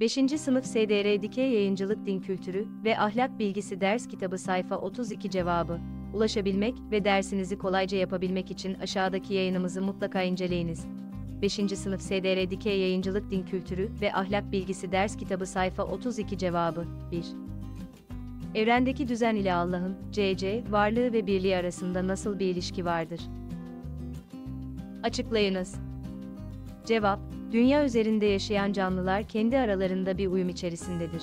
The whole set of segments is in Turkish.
5. Sınıf SDR Dikey Yayıncılık Din Kültürü ve Ahlak Bilgisi Ders Kitabı sayfa 32 cevabı. Ulaşabilmek ve dersinizi kolayca yapabilmek için aşağıdaki yayınımızı mutlaka inceleyiniz. 5. Sınıf SDR Dikey Yayıncılık Din Kültürü ve Ahlak Bilgisi Ders Kitabı sayfa 32 cevabı. 1. Evrendeki düzen ile Allah'ın, c.c. varlığı ve birliği arasında nasıl bir ilişki vardır? Açıklayınız. Cevap: dünya üzerinde yaşayan canlılar kendi aralarında bir uyum içerisindedir.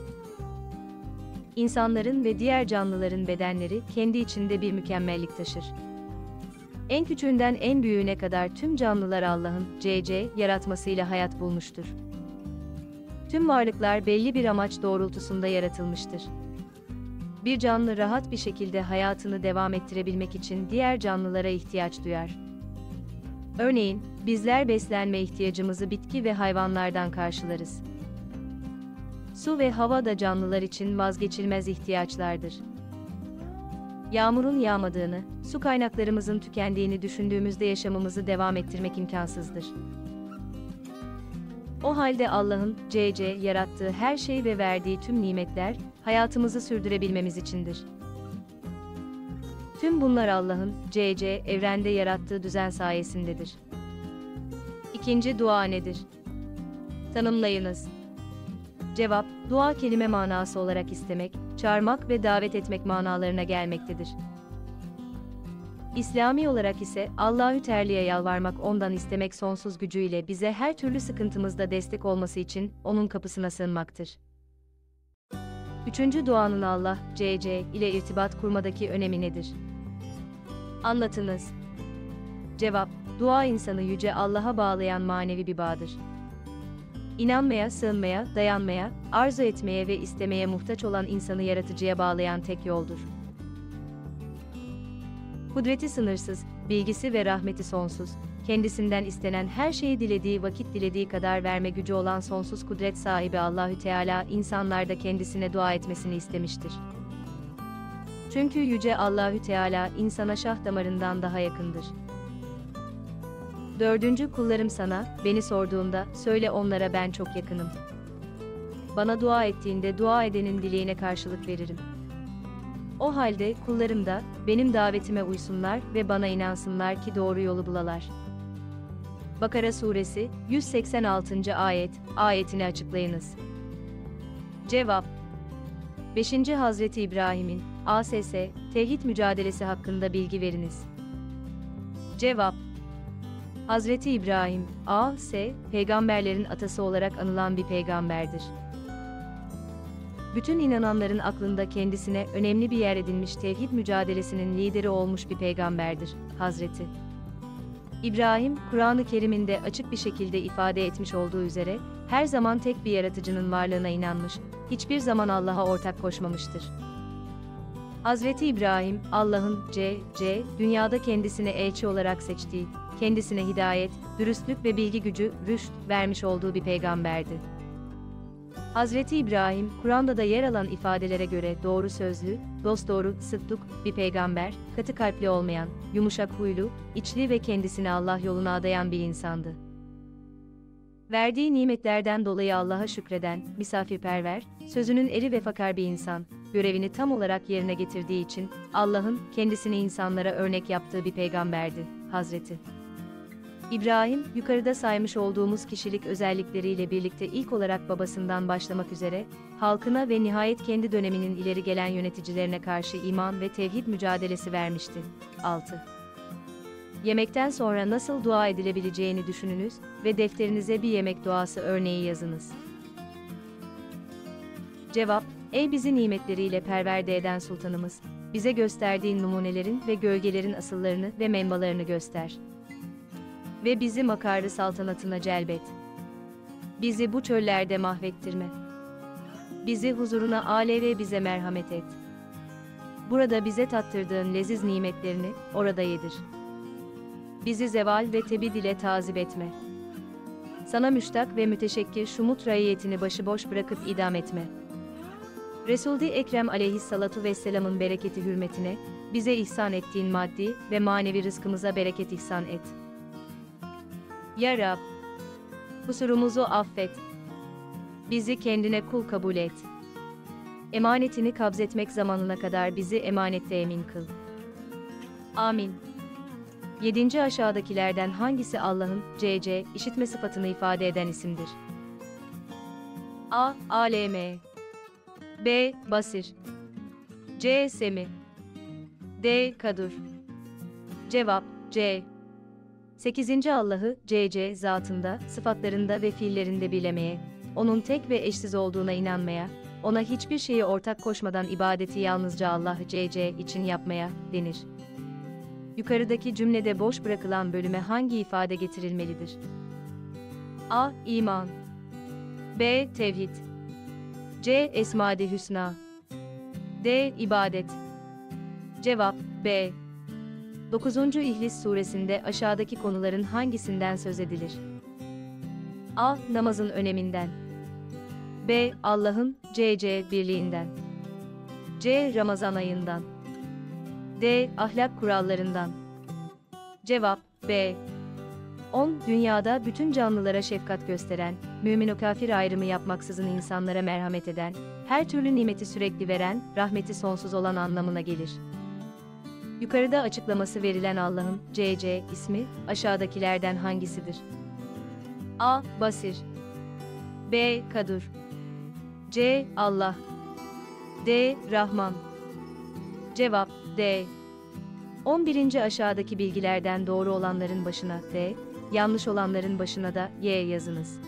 İnsanların ve diğer canlıların bedenleri kendi içinde bir mükemmellik taşır. En küçüğünden en büyüğüne kadar tüm canlılar Allah'ın, c.c. yaratmasıyla hayat bulmuştur. Tüm varlıklar belli bir amaç doğrultusunda yaratılmıştır. Bir canlı rahat bir şekilde hayatını devam ettirebilmek için diğer canlılara ihtiyaç duyar. Örneğin, bizler beslenme ihtiyacımızı bitki ve hayvanlardan karşılarız. Su ve hava da canlılar için vazgeçilmez ihtiyaçlardır. Yağmurun yağmadığını, su kaynaklarımızın tükendiğini düşündüğümüzde yaşamımızı devam ettirmek imkansızdır. O halde Allah'ın, c.c. yarattığı her şey ve verdiği tüm nimetler, hayatımızı sürdürebilmemiz içindir. Tüm bunlar Allah'ın, c.c. evrende yarattığı düzen sayesindedir. İkinci dua nedir? Tanımlayınız. Cevap: dua kelime manası olarak istemek, çağırmak ve davet etmek manalarına gelmektedir. İslami olarak ise Allahü Teala'ya yalvarmak, ondan istemek sonsuz gücüyle bize her türlü sıkıntımızda destek olması için onun kapısına sığınmaktır. Üçüncü duanın Allah, c.c. ile irtibat kurmadaki önemi nedir? Anlatınız. Cevap: dua insanı yüce Allah'a bağlayan manevi bir bağdır. İnanmaya, sığınmaya, dayanmaya, arzu etmeye ve istemeye muhtaç olan insanı yaratıcıya bağlayan tek yoldur. Kudreti sınırsız, bilgisi ve rahmeti sonsuz, kendisinden istenen her şeyi dilediği vakit dilediği kadar verme gücü olan sonsuz kudret sahibi Allahü Teala insanlarda kendisine dua etmesini istemiştir. Çünkü yüce Allahü Teala insana şah damarından daha yakındır. 4. Kullarım sana, beni sorduğunda, söyle onlara ben çok yakınım. Bana dua ettiğinde dua edenin dileğine karşılık veririm. O halde kullarım da, benim davetime uysunlar ve bana inansınlar ki doğru yolu bulalar. Bakara Suresi, 186. ayetini açıklayınız. Cevap: 5. Hazreti İbrahim'in, a.s. tevhid mücadelesi hakkında bilgi veriniz. Cevap: Hazreti İbrahim, a.s. peygamberlerin atası olarak anılan bir peygamberdir. Bütün inananların aklında kendisine önemli bir yer edinmiş tevhid mücadelesinin lideri olmuş bir peygamberdir. Hazreti İbrahim, Kur'an-ı Kerim'inde açık bir şekilde ifade etmiş olduğu üzere, her zaman tek bir yaratıcının varlığına inanmış, hiçbir zaman Allah'a ortak koşmamıştır. Hazreti İbrahim, Allah'ın, c.c. dünyada kendisine elçi olarak seçtiği, kendisine hidayet, dürüstlük ve bilgi gücü, rüşt vermiş olduğu bir peygamberdi. Hazreti İbrahim, Kur'an'da da yer alan ifadelere göre doğru sözlü, dosdoğru, sıddık bir peygamber, katı kalpli olmayan, yumuşak huylu, içli ve kendisini Allah yoluna adayan bir insandı. Verdiği nimetlerden dolayı Allah'a şükreden, misafirperver, sözünün eri ve fakir bir insan, görevini tam olarak yerine getirdiği için Allah'ın kendisini insanlara örnek yaptığı bir peygamberdi. Hazreti İbrahim, yukarıda saymış olduğumuz kişilik özellikleriyle birlikte ilk olarak babasından başlamak üzere, halkına ve nihayet kendi döneminin ileri gelen yöneticilerine karşı iman ve tevhid mücadelesi vermişti. 6. Yemekten sonra nasıl dua edilebileceğini düşününüz ve defterinize bir yemek duası örneği yazınız. Cevap: ey bizi nimetleriyle perverde eden sultanımız, bize gösterdiğin numunelerin ve gölgelerin asıllarını ve menbalarını göster. Ve bizi makarı saltanatına celbet. Bizi bu çöllerde mahvettirme. Bizi huzuruna âle ve bize merhamet et. Burada bize tattırdığın leziz nimetlerini orada yedir. Bizi zeval ve tebid ile tazip etme. Sana müştak ve müteşekkir şu mut raiyetini başıboş bırakıp idam etme. Resul-i Ekrem aleyhissalatu vesselamın bereketi hürmetine, bize ihsan ettiğin maddi ve manevi rızkımıza bereket ihsan et. Ya Rab, kusurumuzu affet. Bizi kendine kul kabul et. Emanetini kabzetmek zamanına kadar bizi emanette emin kıl. Amin. 7. Aşağıdakilerden hangisi Allah'ın c.c. işitme sıfatını ifade eden isimdir? A. Alem. B. Basir. C. Semi. D. Kadur. Cevap C. 8. Allah'ı c.c. zatında, sıfatlarında ve fiillerinde bilemeye, onun tek ve eşsiz olduğuna inanmaya, ona hiçbir şeyi ortak koşmadan ibadeti yalnızca Allah c.c. için yapmaya denir. Yukarıdaki cümlede boş bırakılan bölüme hangi ifade getirilmelidir? A. İman. B. Tevhid. C. Esma-i Hüsna. D. İbadet. Cevap B. 9. İhlis suresinde aşağıdaki konuların hangisinden söz edilir? A. Namazın öneminden. B. Allah'ın c.c. birliğinden. C. Ramazan ayından. D. Ahlak kurallarından. Cevap B. 10. Dünyada bütün canlılara şefkat gösteren, mümin o kafir ayrımı yapmaksızın insanlara merhamet eden, her türlü nimeti sürekli veren, rahmeti sonsuz olan anlamına gelir. Yukarıda açıklaması verilen Allah'ın c.c. ismi aşağıdakilerden hangisidir? A. Basir. B. Kadur. C. Allah. D. Rahman. Cevap D. 11. Aşağıdaki bilgilerden doğru olanların başına D, yanlış olanların başına da Y yazınız.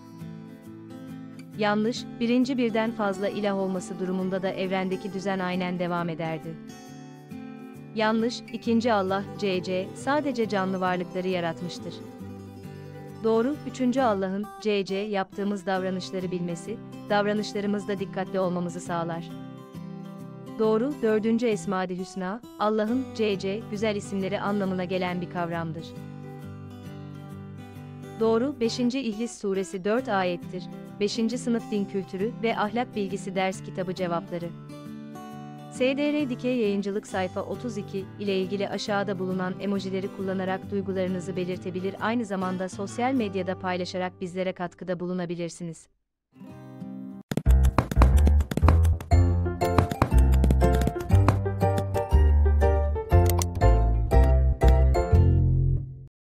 Yanlış, birden fazla ilah olması durumunda da evrendeki düzen aynen devam ederdi. Yanlış, 2. Allah c.c. sadece canlı varlıkları yaratmıştır. Doğru, 3. Allah'ın c.c. yaptığımız davranışları bilmesi, davranışlarımızda dikkatli olmamızı sağlar. Doğru, 4. Esma-i Hüsna, Allah'ın c.c. güzel isimleri anlamına gelen bir kavramdır. Doğru, 5. İhlis suresi 4 ayettir. 5. Sınıf din kültürü ve ahlak bilgisi ders kitabı cevapları. SDR Dikey Yayıncılık sayfa 32 ile ilgili aşağıda bulunan emojileri kullanarak duygularınızı belirtebilir, aynı zamanda sosyal medyada paylaşarak bizlere katkıda bulunabilirsiniz.